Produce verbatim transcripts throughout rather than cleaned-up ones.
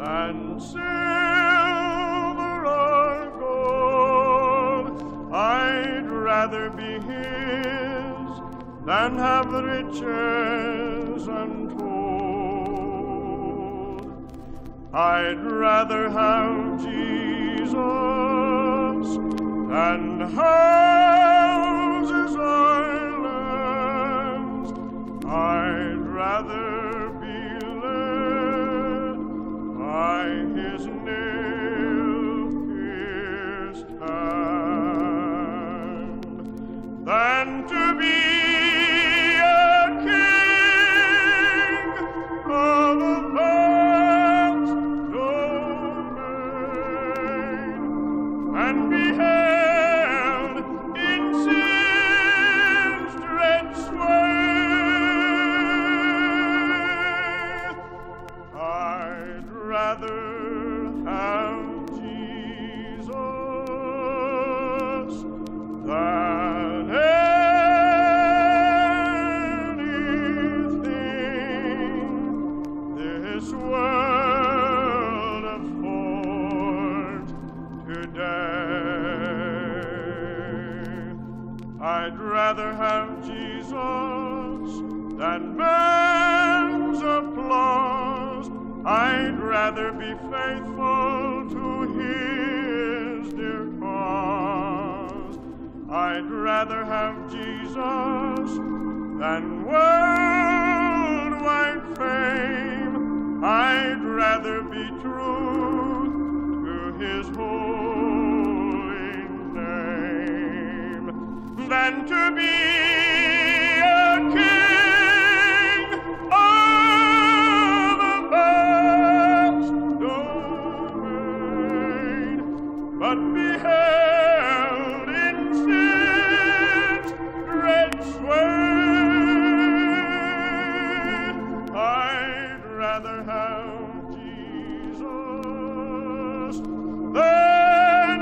and silver or gold. I'd rather be his than have riches untold. I'd rather have Jesus than houses or lands. I'd rather be led by his nail-pierced hand than to be I'd rather have Jesus than man's applause. I'd rather be faithful to his dear cause. I'd rather have Jesus than worldwide fame. I'd rather be true to his holy name than to be a king of a vast domain, but be held in sin's dread sway. I'd rather have Jesus than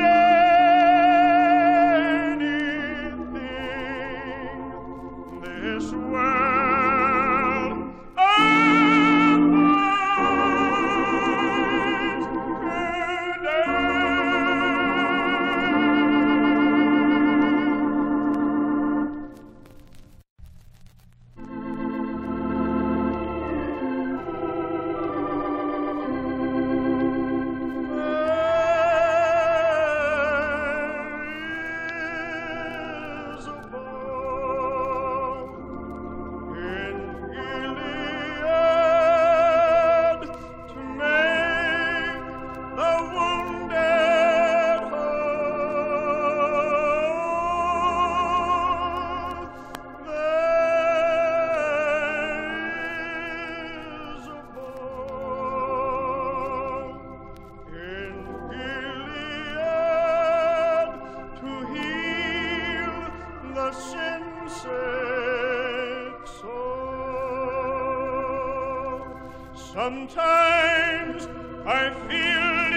anything this world affords today. Sometimes I feel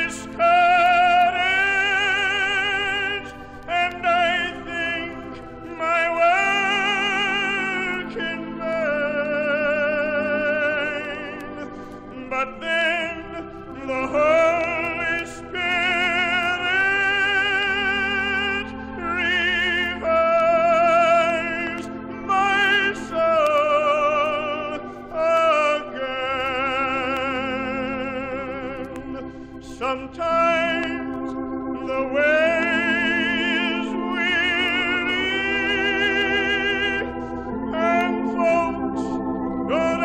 discouraged, and I think my work in vain. But then the Holy Spirit revives my soul again. Sometimes the way is weary, and folks don't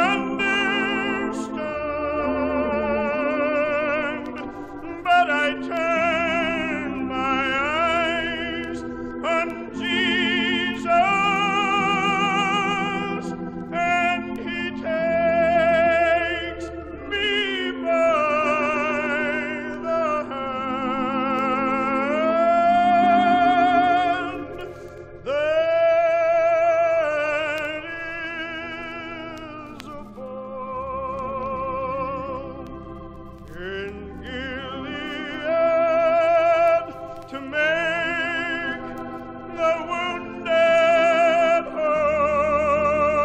understand, but I turn my eyes on Jesus, and he takes me by the hand. There is a balm in Gilead to make the wounded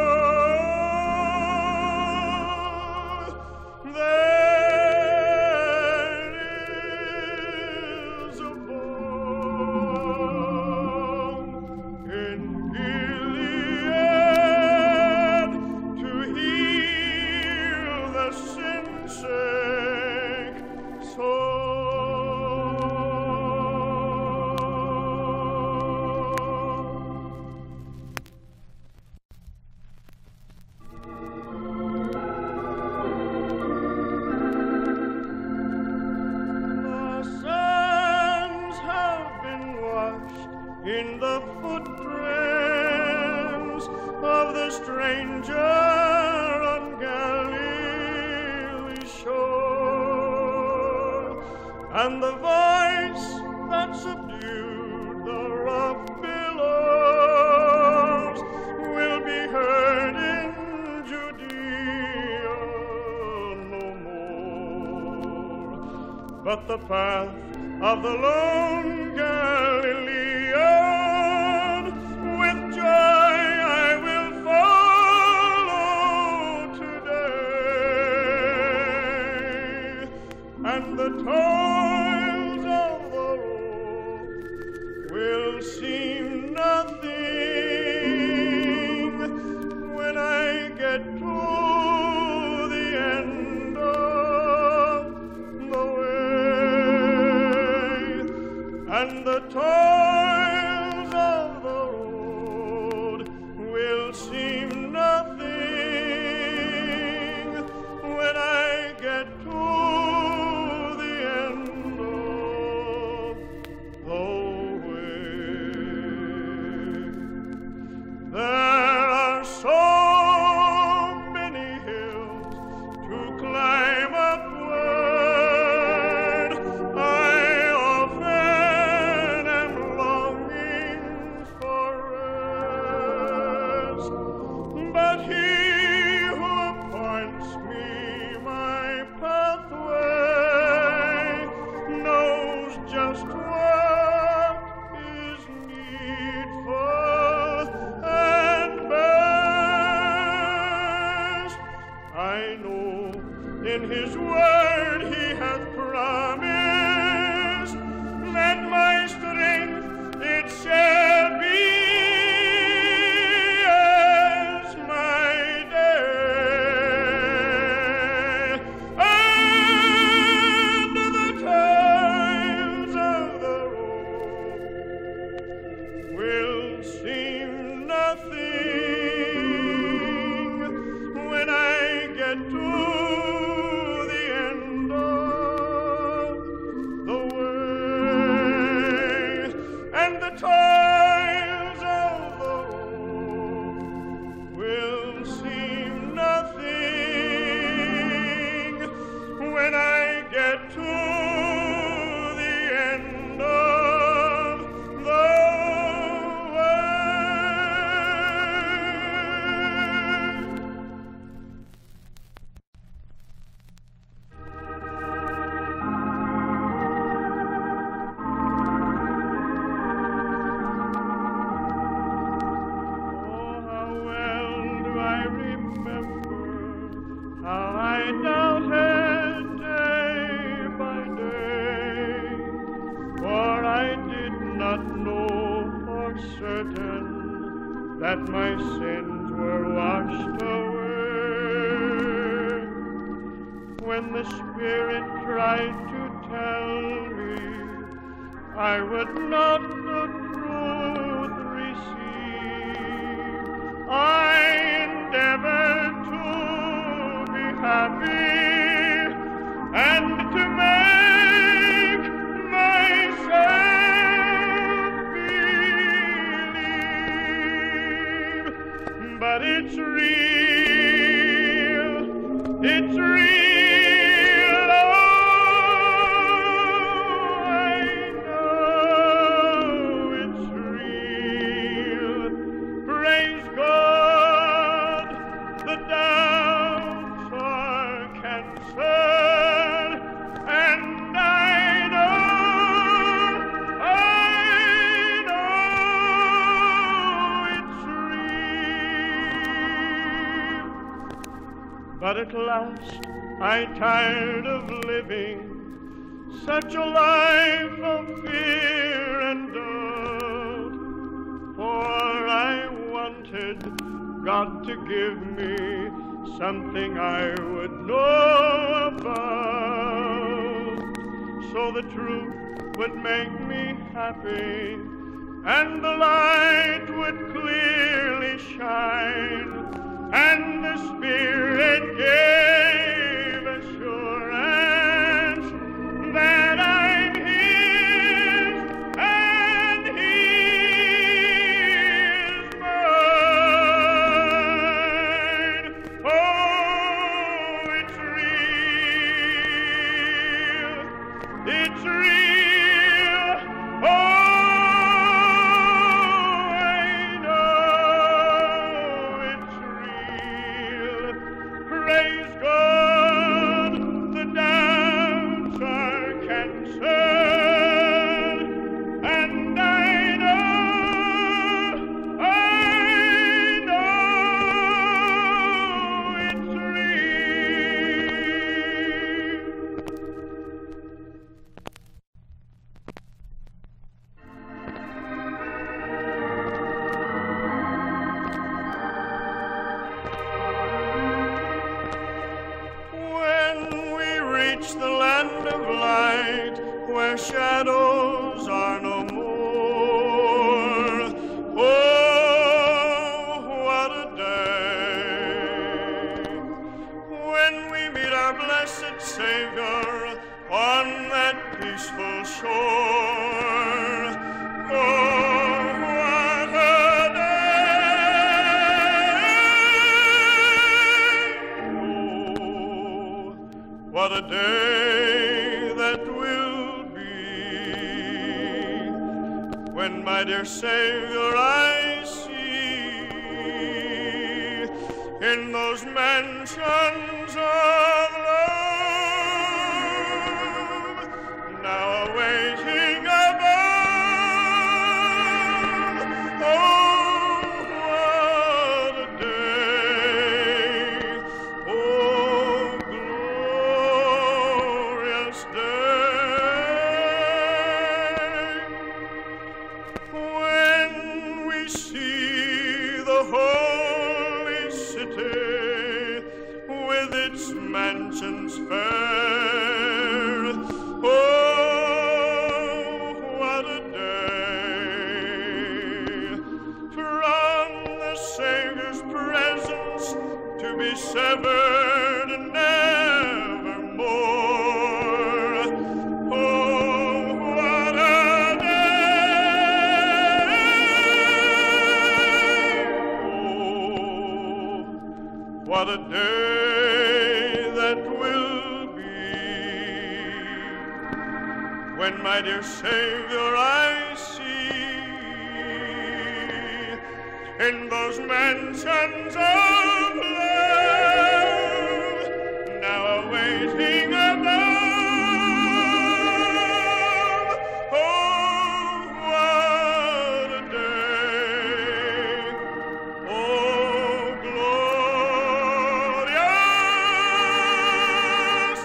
whole. There between the footprints of the stranger on Galilee's shore, and the voice that subdued the rough billows will be heard in Judea no more. But the path of the lone Galilean, with joy I will follow today, and the toils of the road will seem nothing when I get to the end of the way, and the toils of the road will seem nothing when I get to the end of the way. There are so many hills to climb upward, I often am longing for rest, but He who appoints me my pathway knows just what is needful and best. I know in His word He hath promised that my strength it shall be as my day, and the times of the road will seem nothing when I get to the end of the way, and the toils of the road will seem nothing when I get to the end of the way. Oh, how well do I remember how I doubted day by day, for I did not know for certain that my sins were washed away. When the Spirit tried to tell me I would not the truth receive, I endeavored to be happy and to make myself believe. But it's real, it's real, oh, I know it's real. Praise God, the doubts are canceled, and I know, I know it's real. But at last I tired of living such a life of fear and doubt, for I wanted God to give me something I would know about, so the truth would make me happy, and the light would clearly shine, and the Spirit gave assurance that I'm His and He it's real. Oh, I know it's real. Praise God, the doubts are canceled, and I know, I know it's real. When we reach the land of light, where shadows are no more, oh, what a day. When we meet our blessed Savior on that peaceful shore, oh, what a day. Oh, what a day that will be, when my dear Savior I see in those mansions of love, now awaiting above. Oh, what a day. Oh, glorious day. When we see the holy city with its mansions fair, oh, what a day. From the Savior's presence to be severed nevermore, oh, what a day. Oh, what a day that will be, when my dear Savior I see in those mansions of love, now awaiting above. Oh, what a day. Oh, glorious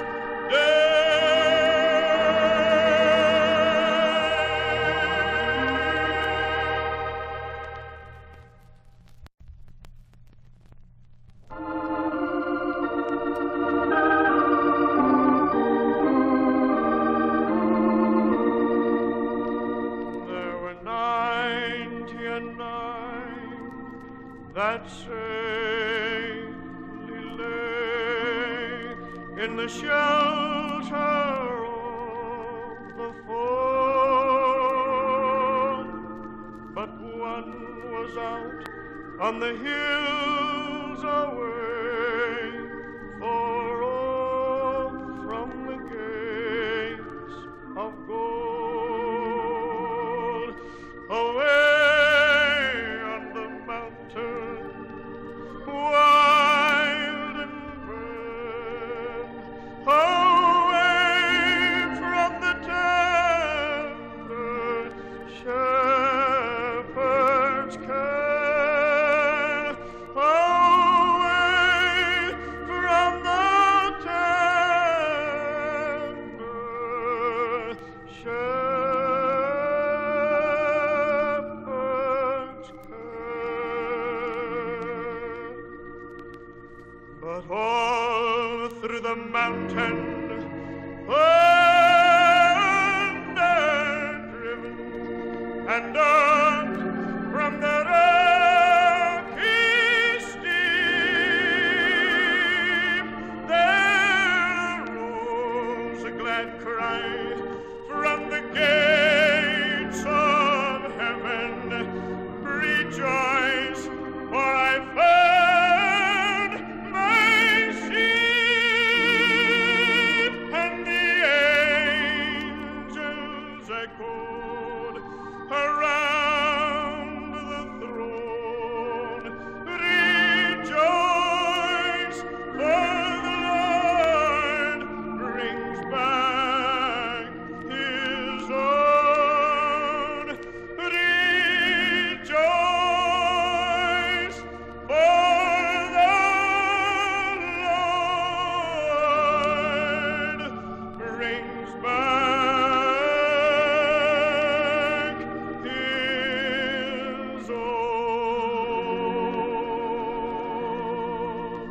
There were ninety and nine that safely lay in the shelter of the fold, but one was out on the hills away, far off from the gates of gold, away on the mountain, wild and grand, away from the tender shepherd's care, away from the tender shepherd's care. But all through the mountain, under-driven, and up from the rocky steep, there arose a glad cry from the gates of heaven. Rejoice, for I found my sheep, and the brings back his own.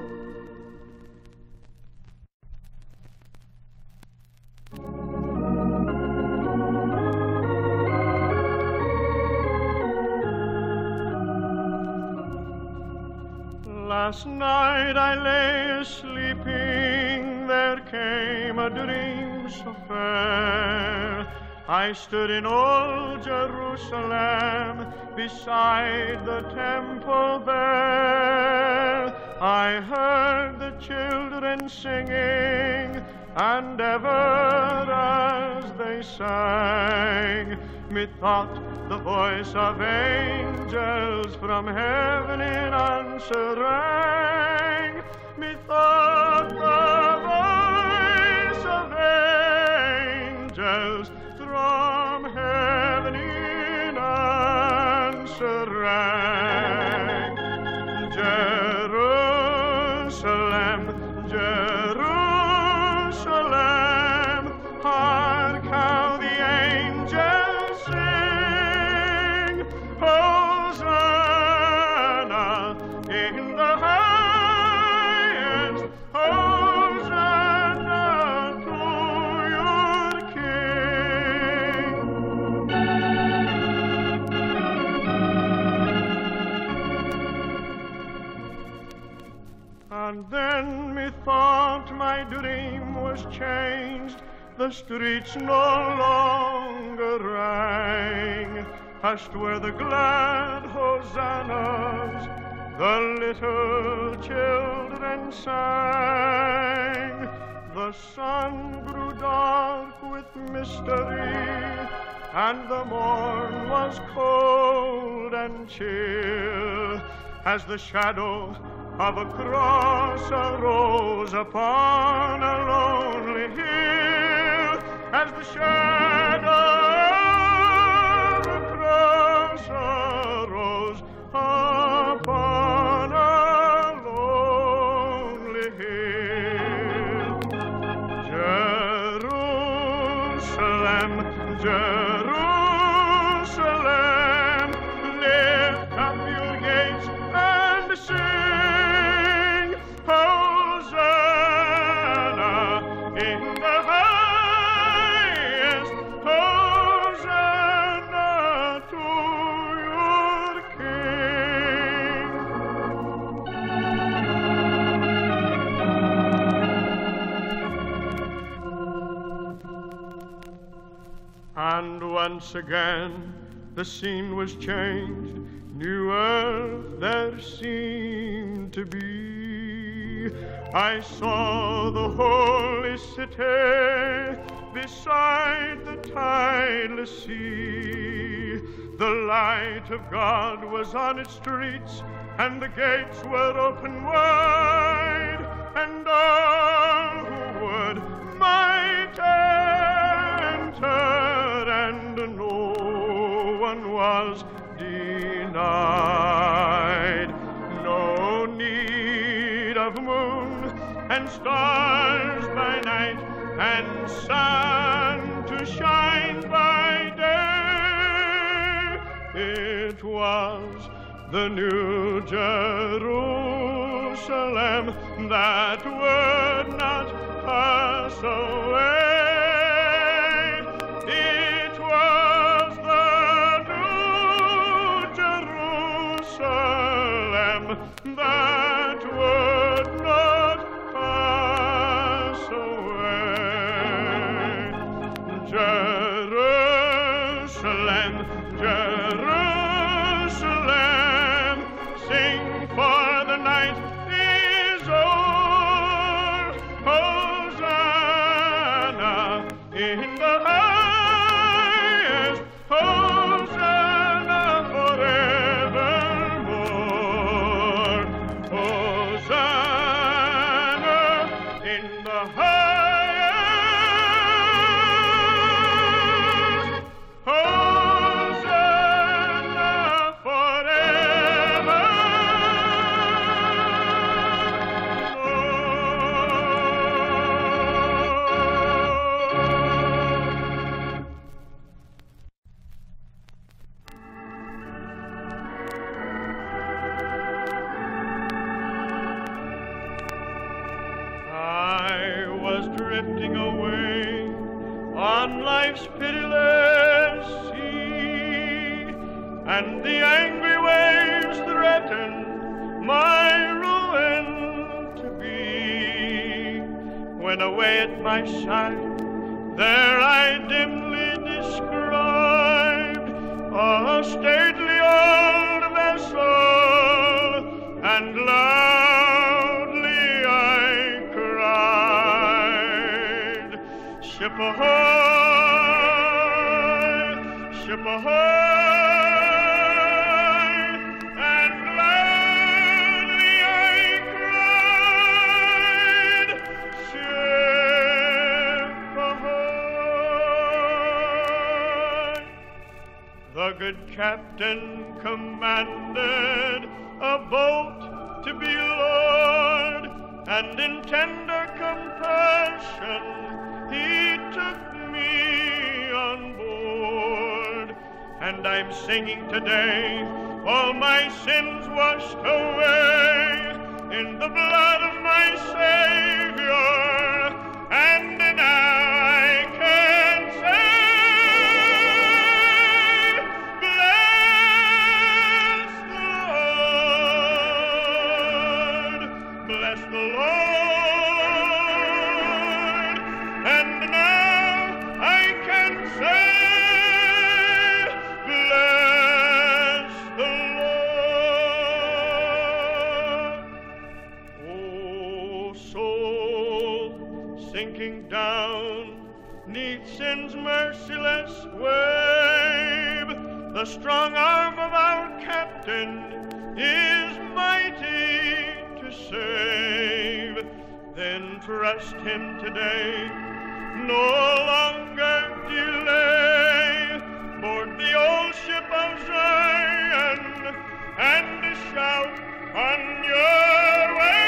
Last night I lay sleeping, there came a dream so fair. I stood in old Jerusalem, beside the temple there. I heard the children singing, and ever as they sang, methought the voice of angels from heaven in answer rang. Methought the voice of angels from heaven in answer rang. Jerusalem, Jerusalem, hark how the angels sing, Hosanna in the highest, Hosanna to your King. And then methought my dream was changed, the streets no longer rang. Hushed were the glad hosannas, the little children sang. The sun grew dark with mystery, and the morn was cold and chill, as the shadow of a cross arose upon a lonely hill, as the shadow of a cross arose upon a lonely hill. Jerusalem, Jerusalem, lift up your gates and sing, Hosanna in the highest, Hosanna to your King. And once again the scene was changed, new earth there seemed to be. I saw the holy city beside the tideless sea. The light of God was on its streets, and the gates were open wide, and all who would might enter, and no one was denied. No need of moon and stars by night, and sun to shine by day. It was the new Jerusalem that would not pass away. It was the new Jerusalem that would not pass away. Jerusalem, Jerusalem, sing, for the night is old. Hosanna in the highest, Hosanna forevermore. Hosanna in the highest, Hosanna forevermore. on life's pitiless sea, and the angry waves threaten my ruin to be. When away at my side, there I dimly described a stately old vessel, and loudly I cried, "Ship ahoy, ship ahoy," and loudly I cried, "Ship ahoy." The good captain commanded a boat to be lowered, and in tender compassion he took me on board. And I'm singing today, all my sins washed away in the blood of my Savior, and now I can say, bless the Lord, bless the Lord, and now I can say, bless the Lord. Oh, soul, sinking down neath sin's merciless wave, the strong arm of our captain is mighty to save. Then trust him today, no longer delay, board the old ship of Zion and shout on your way.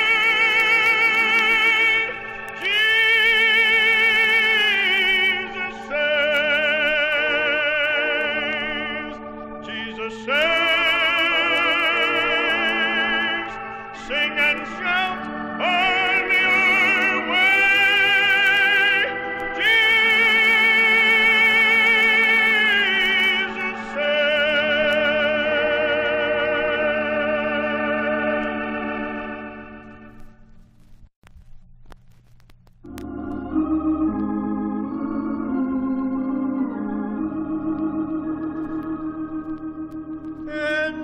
Jesus saves, Jesus saves, sing and shout on your way. Jesus In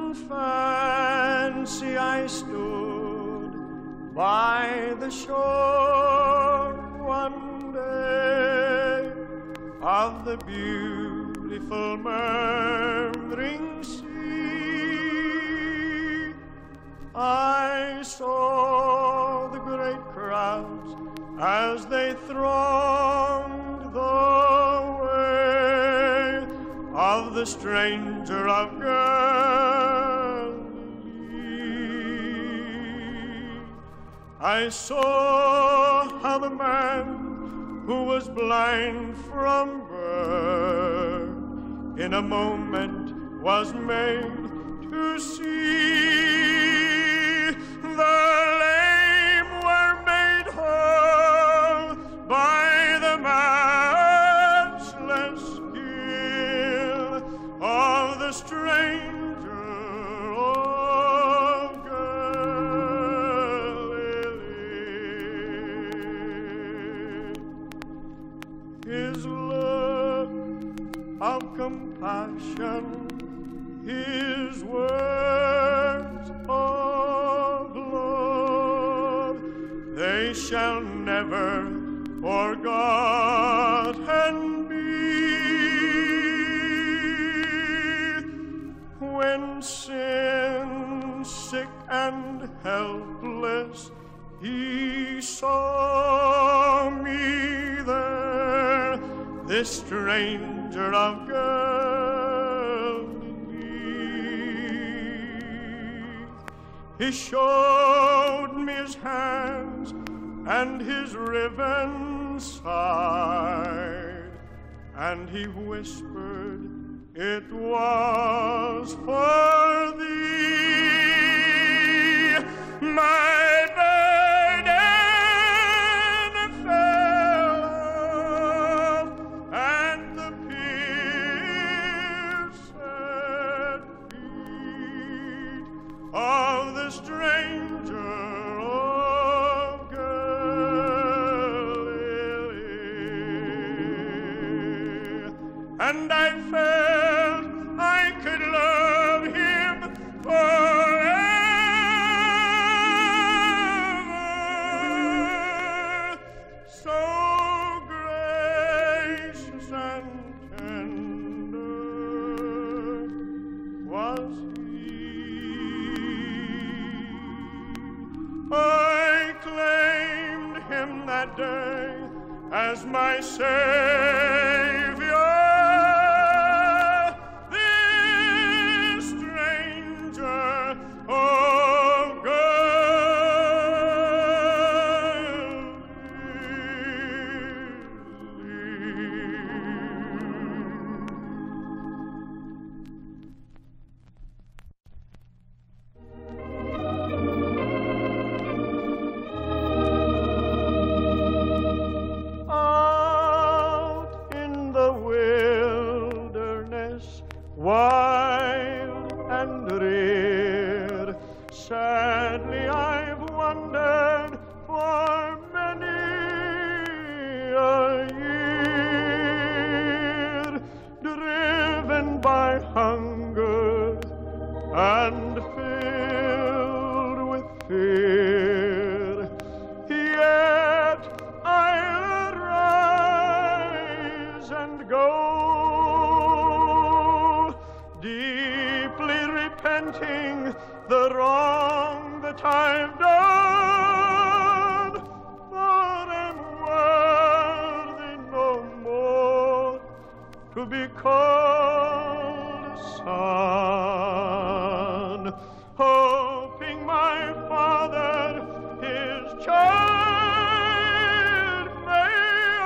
fancy I stood by the shore one day of the beautiful murmuring sea. I saw the great crowds as they thronged the way of the stranger of Galilee. I saw how the man who was blind from birth in a moment was made to see. The lame were made whole by the matchless skill of the stranger of Galilee. His look of compassion, his words of love, they shall never forgotten be. When sin, sick and helpless, he saw me there, this stranger of Galilee. He showed me his hands and his riven side, and he whispered, it was for thee. My burden fell stranger of Galilee, and I felt I could love him forever. So gracious and tender was he. I claimed him that day as my Savior. This stranger of wild and rear, sadly I've wandered for many a year, driven by hunger and filled with fear. Yet I'll arise and go, deeply repenting the wrong that I've done, for I'm worthy no more to be called a son, hoping my Father his child may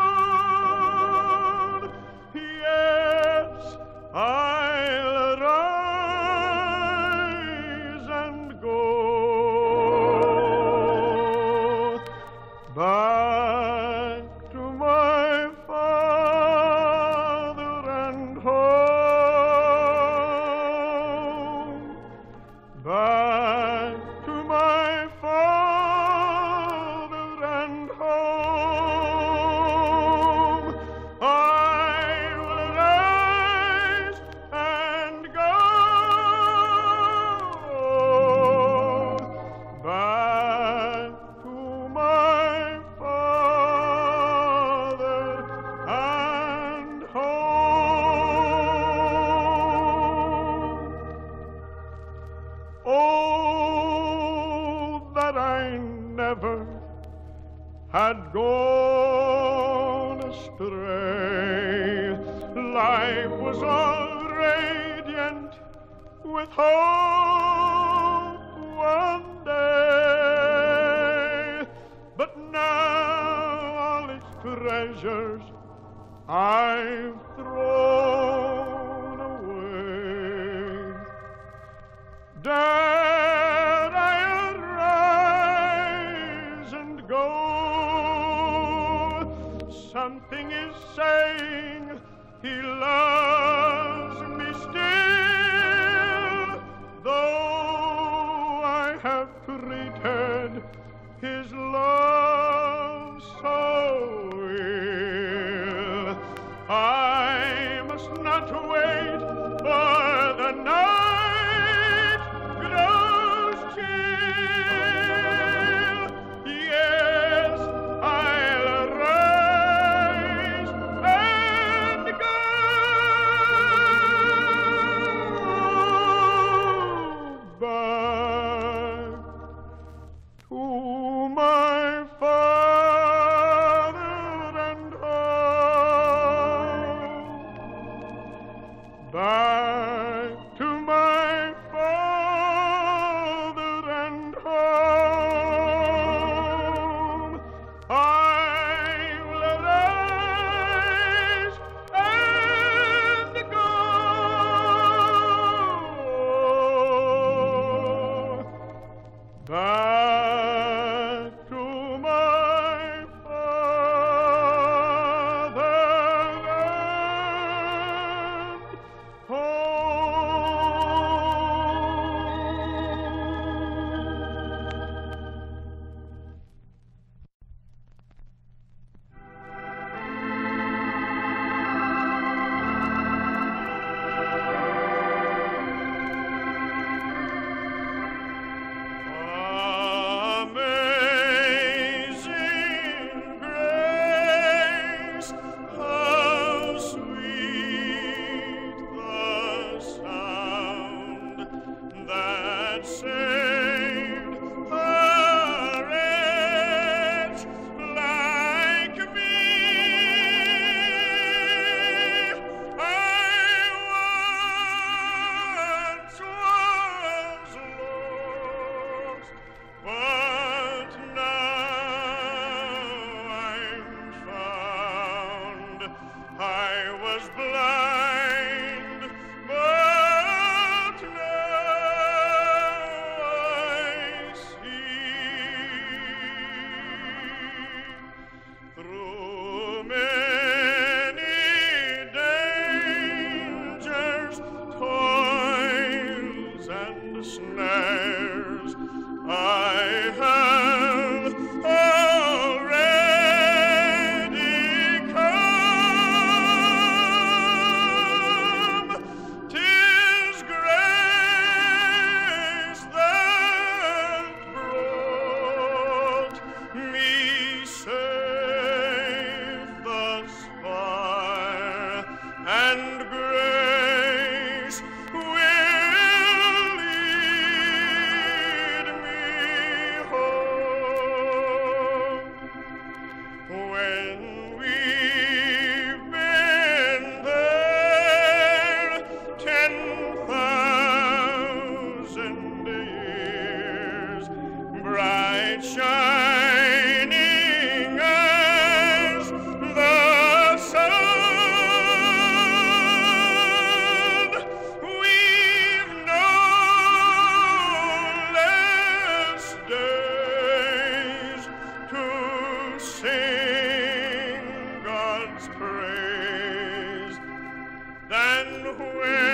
own. Yes, I'll arise and go back to my Father and home, back to my Father and home. I will rise and go back to my Father and home. Oh, that I never had gone astray. Life was all radiant with hope one day, but now all its treasures I've thrown away. Dare I arise and go? Something is saying he loves me still, though I have treated his love so ill. I must not wait for the night grows chill. Yes, I'll rise and go back was blind, but now I see. Through many dangers, toils, and snares, I have already come. 'Tis grace that brought me safe thus far, and grace will lead me home. When we've been there ten thousand years, bright shining as the sun, we've no less days to sing God's praise than when